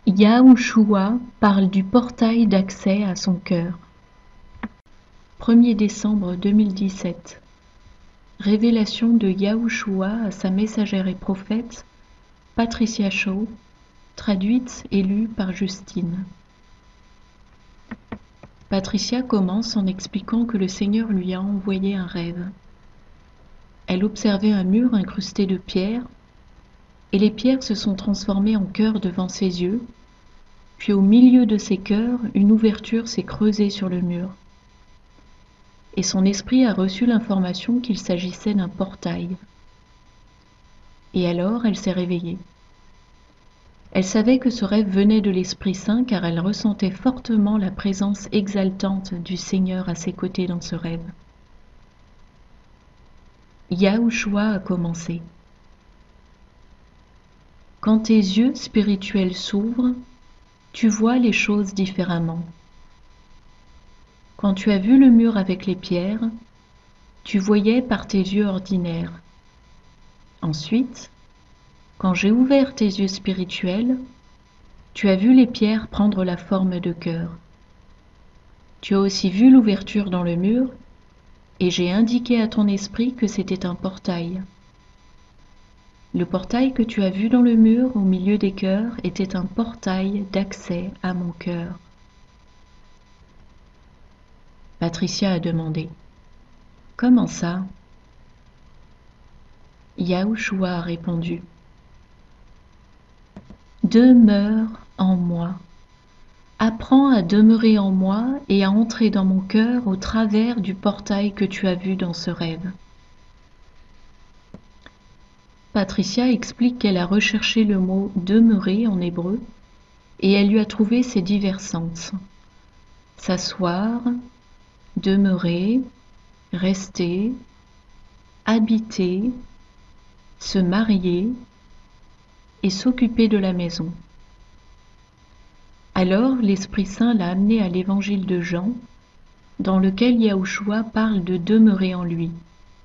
Yahushua parle du portail d'accès à son cœur. 1er décembre 2017. Révélation de Yahushua à sa messagère et prophète, Patricia Shaw, traduite et lue par Justine. Patricia commence en expliquant que le Seigneur lui a envoyé un rêve. Elle observait un mur incrusté de pierres, et les pierres se sont transformées en cœurs devant ses yeux, puis au milieu de ces cœurs, une ouverture s'est creusée sur le mur. Et son esprit a reçu l'information qu'il s'agissait d'un portail. Et alors elle s'est réveillée. Elle savait que ce rêve venait de l'Esprit Saint car elle ressentait fortement la présence exaltante du Seigneur à ses côtés dans ce rêve. Yahushua a commencé. Quand tes yeux spirituels s'ouvrent, tu vois les choses différemment. Quand tu as vu le mur avec les pierres, tu voyais par tes yeux ordinaires. Ensuite, quand j'ai ouvert tes yeux spirituels, tu as vu les pierres prendre la forme de cœur. Tu as aussi vu l'ouverture dans le mur, et j'ai indiqué à ton esprit que c'était un portail. Le portail que tu as vu dans le mur au milieu des cœurs était un portail d'accès à mon cœur. Patricia a demandé. Comment ça? Yahushua a répondu. Demeure en moi. Apprends à demeurer en moi et à entrer dans mon cœur au travers du portail que tu as vu dans ce rêve. Patricia explique qu'elle a recherché le mot « demeurer » en hébreu et elle lui a trouvé ses divers sens. S'asseoir, demeurer, rester, habiter, se marier et s'occuper de la maison. Alors l'Esprit Saint l'a amenée à l'évangile de Jean, dans lequel Yahushua parle de demeurer en lui.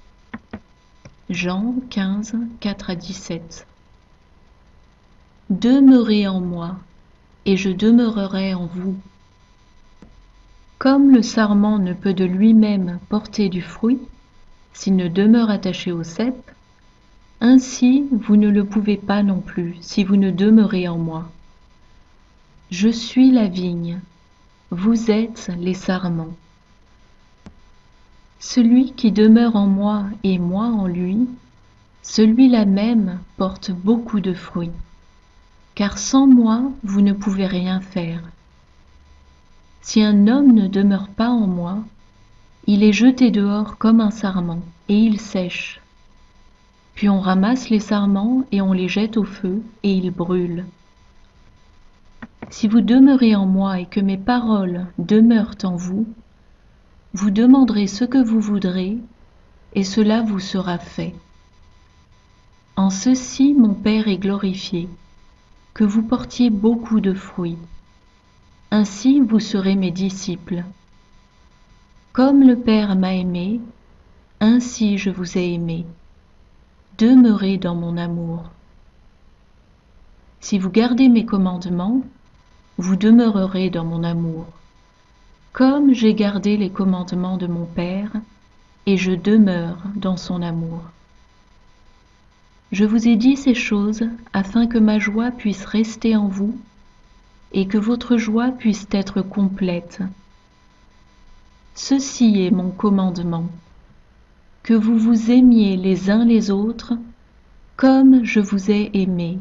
Jean 15, 4-17. Demeurez en moi, et je demeurerai en vous. Comme le sarment ne peut de lui-même porter du fruit, s'il ne demeure attaché au cep, ainsi vous ne le pouvez pas non plus, si vous ne demeurez en moi. Je suis la vigne, vous êtes les sarments. Celui qui demeure en moi et moi en lui, celui-là même porte beaucoup de fruits, car sans moi vous ne pouvez rien faire. Si un homme ne demeure pas en moi, il est jeté dehors comme un sarment, et il sèche. Puis on ramasse les sarments et on les jette au feu, et ils brûlent. Si vous demeurez en moi et que mes paroles demeurent en vous, vous demanderez ce que vous voudrez, et cela vous sera fait. En ceci mon Père est glorifié, que vous portiez beaucoup de fruits. Ainsi vous serez mes disciples. Comme le Père m'a aimé, ainsi je vous ai aimé. Demeurez dans mon amour. Si vous gardez mes commandements, vous demeurerez dans mon amour. Comme j'ai gardé les commandements de mon Père, et je demeure dans son amour. Je vous ai dit ces choses afin que ma joie puisse rester en vous et que votre joie puisse être complète. Ceci est mon commandement, que vous vous aimiez les uns les autres comme je vous ai aimé.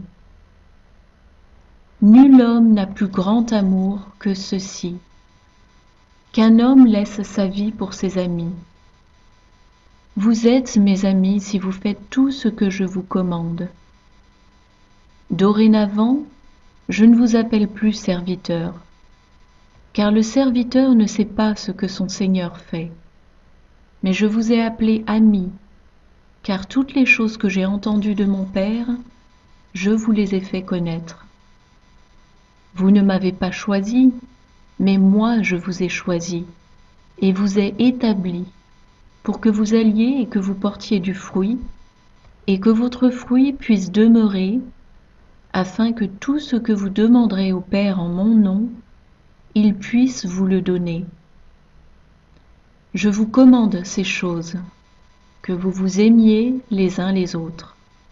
Nul homme n'a plus grand amour que ceci, qu'un homme laisse sa vie pour ses amis. Vous êtes mes amis si vous faites tout ce que je vous commande. Dorénavant, je ne vous appelle plus serviteur, car le serviteur ne sait pas ce que son Seigneur fait. Mais je vous ai appelé amis, car toutes les choses que j'ai entendues de mon Père, je vous les ai fait connaître. Vous ne m'avez pas choisi, mais moi je vous ai choisi, et vous ai établi, pour que vous alliez et que vous portiez du fruit, et que votre fruit puisse demeurer, afin que tout ce que vous demanderez au Père en mon nom, il puisse vous le donner. Je vous commande ces choses, que vous vous aimiez les uns les autres.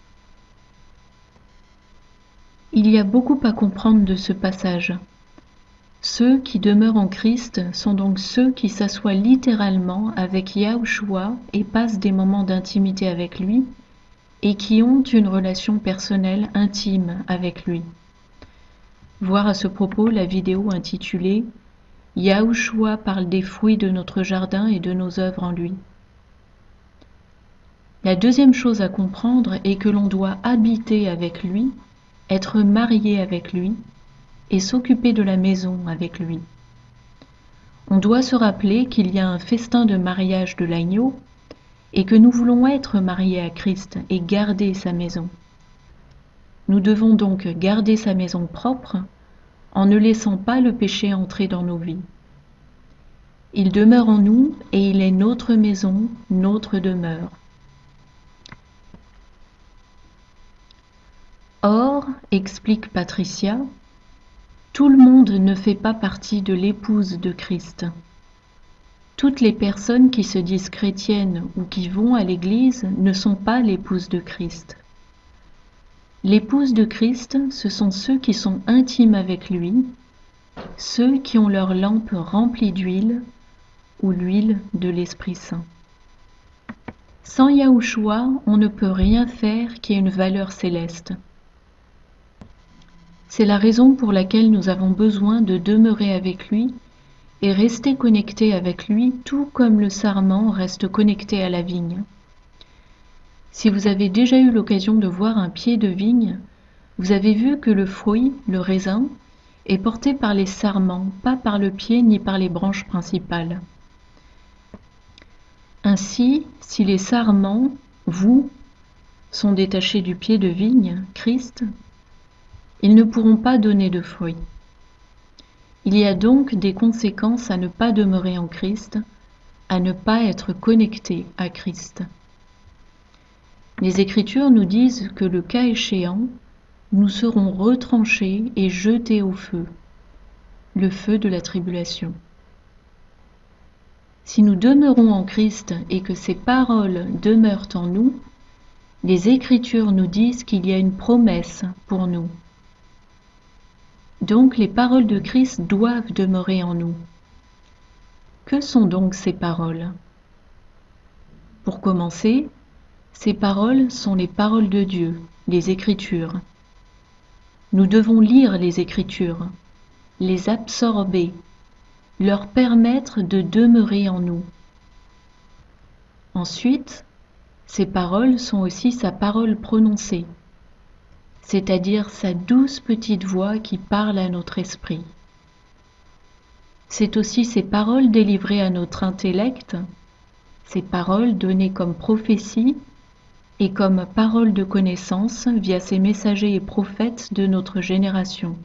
Il y a beaucoup à comprendre de ce passage. Ceux qui demeurent en Christ sont donc ceux qui s'assoient littéralement avec Yahushua et passent des moments d'intimité avec lui, et qui ont une relation personnelle intime avec lui. Voir à ce propos la vidéo intitulée « Yahushua parle des fruits de notre jardin et de nos œuvres en lui ». La deuxième chose à comprendre est que l'on doit habiter avec lui, être marié avec lui et s'occuper de la maison avec lui. On doit se rappeler qu'il y a un festin de mariage de l'agneau et que nous voulons être mariés à Christ et garder sa maison. Nous devons donc garder sa maison propre en ne laissant pas le péché entrer dans nos vies. Il demeure en nous et il est notre maison, notre demeure. Or, explique Patricia, tout le monde ne fait pas partie de l'épouse de Christ. Toutes les personnes qui se disent chrétiennes ou qui vont à l'église ne sont pas l'épouse de Christ. L'épouse de Christ, ce sont ceux qui sont intimes avec lui, ceux qui ont leur lampe remplie d'huile ou l'huile de l'Esprit Saint. Sans Yahushua, on ne peut rien faire qui ait une valeur céleste. C'est la raison pour laquelle nous avons besoin de demeurer avec lui et rester connectés avec lui, tout comme le sarment reste connecté à la vigne. Si vous avez déjà eu l'occasion de voir un pied de vigne, vous avez vu que le fruit, le raisin, est porté par les sarments, pas par le pied ni par les branches principales. Ainsi, si les sarments, vous, sont détachés du pied de vigne, Christ, ils ne pourront pas donner de fruits. Il y a donc des conséquences à ne pas demeurer en Christ, à ne pas être connecté à Christ. Les Écritures nous disent que le cas échéant, nous serons retranchés et jetés au feu, le feu de la tribulation. Si nous demeurons en Christ et que ses paroles demeurent en nous, les Écritures nous disent qu'il y a une promesse pour nous. Donc les paroles de Christ doivent demeurer en nous. Que sont donc ces paroles? Pour commencer, ces paroles sont les paroles de Dieu, les Écritures. Nous devons lire les Écritures, les absorber, leur permettre de demeurer en nous. Ensuite, ces paroles sont aussi sa parole prononcée, c'est-à-dire sa douce petite voix qui parle à notre esprit. C'est aussi ces paroles délivrées à notre intellect, ces paroles données comme prophétie et comme paroles de connaissance via ces messagers et prophètes de notre génération.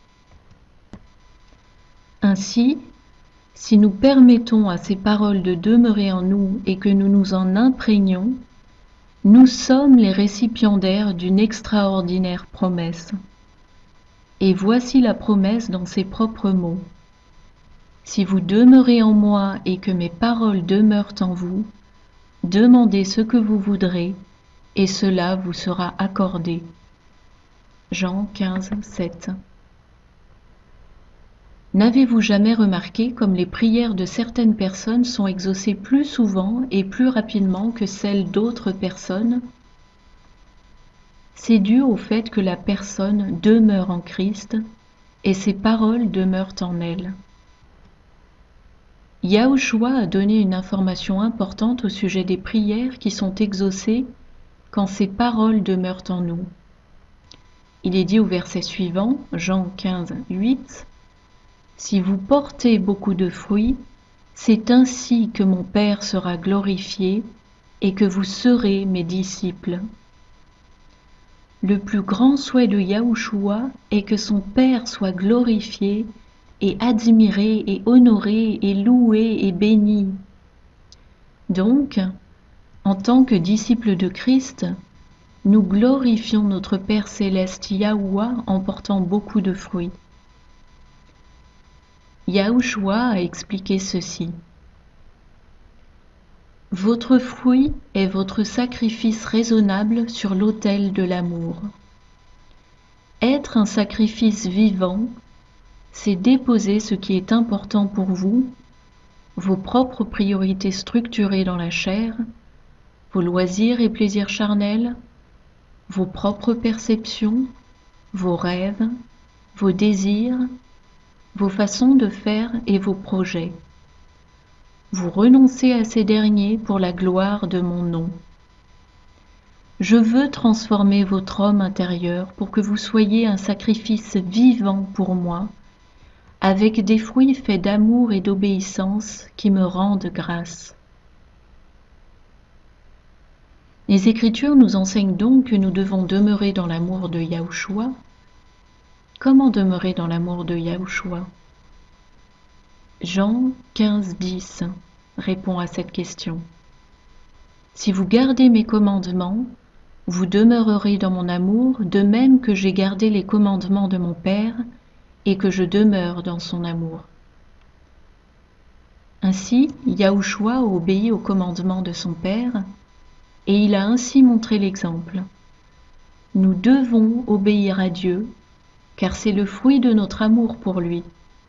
Ainsi, si nous permettons à ces paroles de demeurer en nous et que nous nous en imprégnons, nous sommes les récipiendaires d'une extraordinaire promesse. Et voici la promesse dans ses propres mots. Si vous demeurez en moi et que mes paroles demeurent en vous, demandez ce que vous voudrez, et cela vous sera accordé. Jean 15, 7. N'avez-vous jamais remarqué comme les prières de certaines personnes sont exaucées plus souvent et plus rapidement que celles d'autres personnes? C'est dû au fait que la personne demeure en Christ et ses paroles demeurent en elle. Yahushua a donné une information importante au sujet des prières qui sont exaucées quand ses paroles demeurent en nous. Il est dit au verset suivant, Jean 15, 8, « Si vous portez beaucoup de fruits, c'est ainsi que mon Père sera glorifié et que vous serez mes disciples. » Le plus grand souhait de Yahushua est que son Père soit glorifié et admiré et honoré et loué et béni. Donc, en tant que disciple de Christ, Nous glorifions notre Père céleste Yahuwah en portant beaucoup de fruits. Yahushua a expliqué ceci. Votre fruit est votre sacrifice raisonnable sur l'autel de l'amour. Être un sacrifice vivant, c'est déposer ce qui est important pour vous, vos propres priorités structurées dans la chair, vos loisirs et plaisirs charnels, vos propres perceptions, vos rêves, vos désirs, vos façons de faire et vos projets. Vous renoncez à ces derniers pour la gloire de mon nom. Je veux transformer votre homme intérieur pour que vous soyez un sacrifice vivant pour moi, avec des fruits faits d'amour et d'obéissance qui me rendent grâce. Les Écritures nous enseignent donc que nous devons demeurer dans l'amour de Yahushua. Comment demeurer dans l'amour de Yahushua? Jean 15:10 répond à cette question. Si vous gardez mes commandements, vous demeurerez dans mon amour, de même que j'ai gardé les commandements de mon Père et que je demeure dans son amour. Ainsi, Yahushua obéit aux commandements de son Père, et il a ainsi montré l'exemple. Nous devons obéir à Dieu, car c'est le fruit de notre amour pour lui.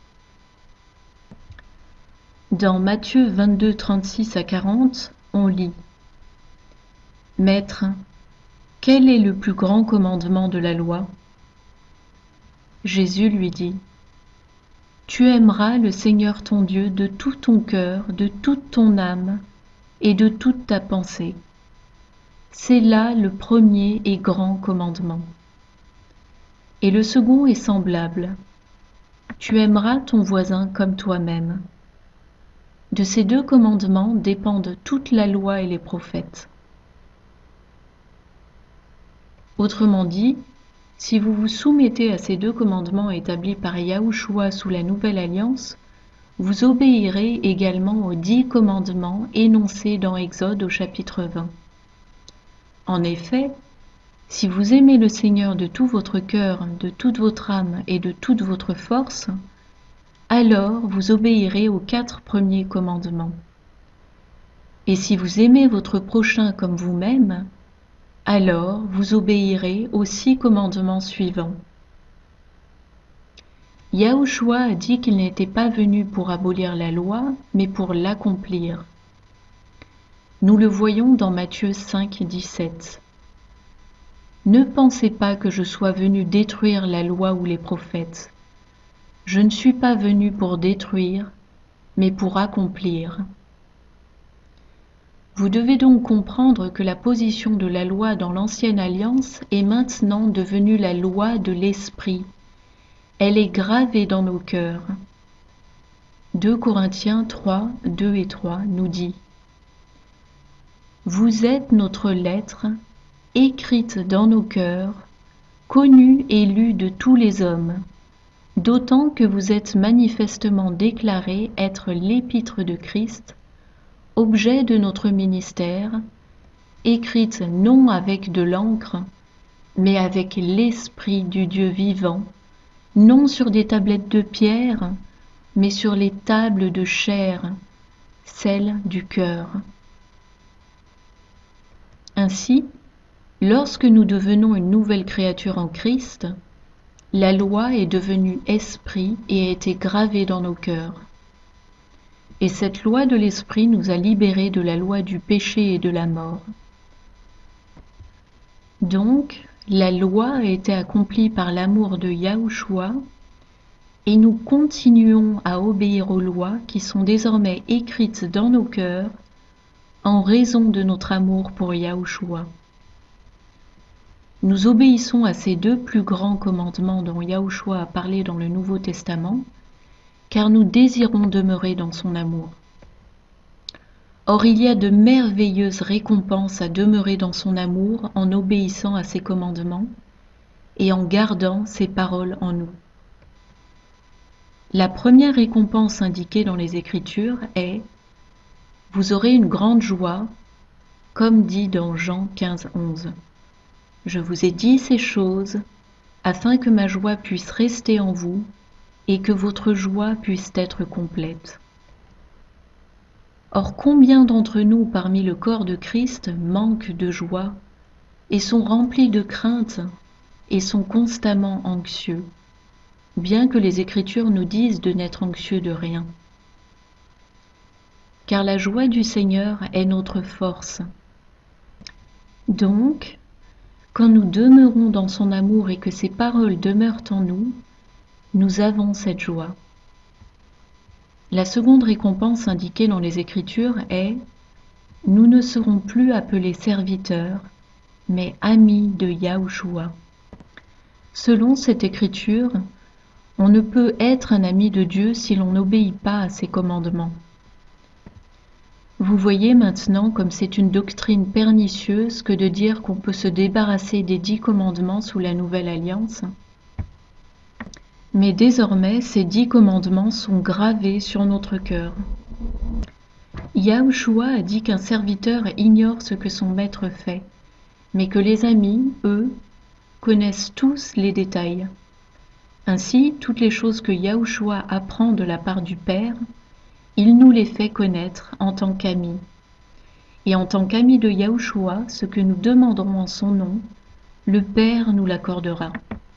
Dans Matthieu 22, 36 à 40, on lit « Maître, quel est le plus grand commandement de la loi ?» Jésus lui dit « Tu aimeras le Seigneur ton Dieu de tout ton cœur, de toute ton âme et de toute ta pensée. C'est là le premier et grand commandement. Et le second est semblable. Tu aimeras ton voisin comme toi-même. De ces deux commandements dépendent toute la loi et les prophètes. » Autrement dit, si vous vous soumettez à ces deux commandements établis par Yahushua sous la Nouvelle Alliance, vous obéirez également aux 10 commandements énoncés dans Exode au chapitre 20. En effet, si vous aimez le Seigneur de tout votre cœur, de toute votre âme et de toute votre force, alors vous obéirez aux 4 premiers commandements. Et si vous aimez votre prochain comme vous-même, alors vous obéirez aux 6 commandements suivants. Yahushua a dit qu'il n'était pas venu pour abolir la loi, mais pour l'accomplir. Nous le voyons dans Matthieu 5, 17. Ne pensez pas que je sois venu détruire la loi ou les prophètes. Je ne suis pas venu pour détruire, mais pour accomplir. Vous devez donc comprendre que la position de la loi dans l'Ancienne Alliance est maintenant devenue la loi de l'Esprit. Elle est gravée dans nos cœurs. 2 Corinthiens 3, 2 et 3 nous dit « Vous êtes notre lettre, écrite dans nos cœurs, connue et lue de tous les hommes, d'autant que vous êtes manifestement déclarés être l'épître de Christ, objet de notre ministère, écrite non avec de l'encre, mais avec l'Esprit du Dieu vivant, non sur des tablettes de pierre, mais sur les tables de chair, celles du cœur. » Ainsi, lorsque nous devenons une nouvelle créature en Christ, la loi est devenue esprit et a été gravée dans nos cœurs. Et cette loi de l'esprit nous a libérés de la loi du péché et de la mort. Donc, la loi a été accomplie par l'amour de Yahushua, et nous continuons à obéir aux lois qui sont désormais écrites dans nos cœurs en raison de notre amour pour Yahushua. Nous obéissons à ces 2 plus grands commandements dont Yahushua a parlé dans le Nouveau Testament, car nous désirons demeurer dans son amour. Or, il y a de merveilleuses récompenses à demeurer dans son amour en obéissant à ses commandements et en gardant ses paroles en nous. La première récompense indiquée dans les Écritures est « Vous aurez une grande joie », comme dit dans Jean 15, 11. Je vous ai dit ces choses afin que ma joie puisse rester en vous et que votre joie puisse être complète. Or, combien d'entre nous parmi le corps de Christ manquent de joie et sont remplis de crainte et sont constamment anxieux, bien que les Écritures nous disent de n'être anxieux de rien. Car la joie du Seigneur est notre force. Donc, quand nous demeurons dans son amour et que ses paroles demeurent en nous, nous avons cette joie. La seconde récompense indiquée dans les Écritures est « Nous ne serons plus appelés serviteurs, mais amis de Yahushua ». Selon cette Écriture, on ne peut être un ami de Dieu si l'on n'obéit pas à ses commandements. Vous voyez maintenant comme c'est une doctrine pernicieuse que de dire qu'on peut se débarrasser des 10 commandements sous la Nouvelle Alliance. Mais désormais, ces 10 commandements sont gravés sur notre cœur. Yahushua a dit qu'un serviteur ignore ce que son maître fait, mais que les amis, eux, connaissent tous les détails. Ainsi, toutes les choses que Yahushua apprend de la part du Père, il nous les fait connaître en tant qu'amis. Et en tant qu'amis de Yahushua, ce que nous demanderons en son nom, le Père nous l'accordera.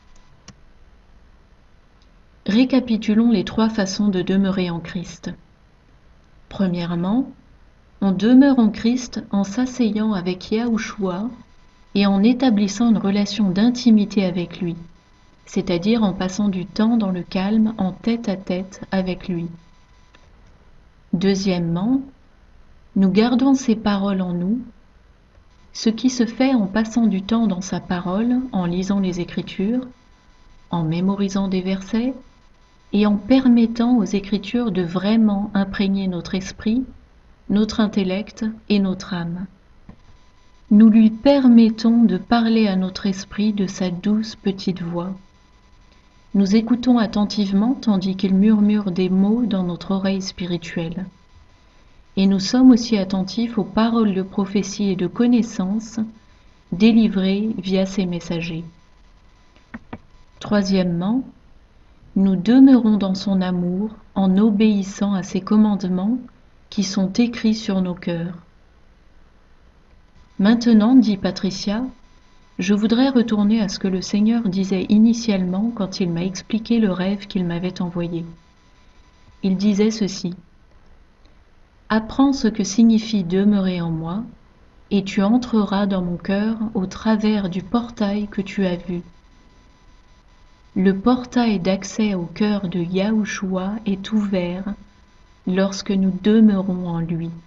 Récapitulons les 3 façons de demeurer en Christ. Premièrement, on demeure en Christ en s'asseyant avec Yahushua et en établissant une relation d'intimité avec lui, c'est-à-dire en passant du temps dans le calme en tête-à-tête avec lui. Deuxièmement, nous gardons ses paroles en nous, ce qui se fait en passant du temps dans sa parole, en lisant les Écritures, en mémorisant des versets, et en permettant aux Écritures de vraiment imprégner notre esprit, notre intellect et notre âme. Nous lui permettons de parler à notre esprit de sa douce petite voix. Nous écoutons attentivement tandis qu'il murmure des mots dans notre oreille spirituelle. Et nous sommes aussi attentifs aux paroles de prophétie et de connaissance délivrées via ses messagers. Troisièmement, nous demeurons dans son amour en obéissant à ses commandements qui sont écrits sur nos cœurs. Maintenant, dit Patricia, je voudrais retourner à ce que le Seigneur disait initialement quand il m'a expliqué le rêve qu'il m'avait envoyé. Il disait ceci. « Apprends ce que signifie demeurer en moi, et tu entreras dans mon cœur au travers du portail que tu as vu. » Le portail d'accès au cœur de Yahushua est ouvert lorsque nous demeurons en lui.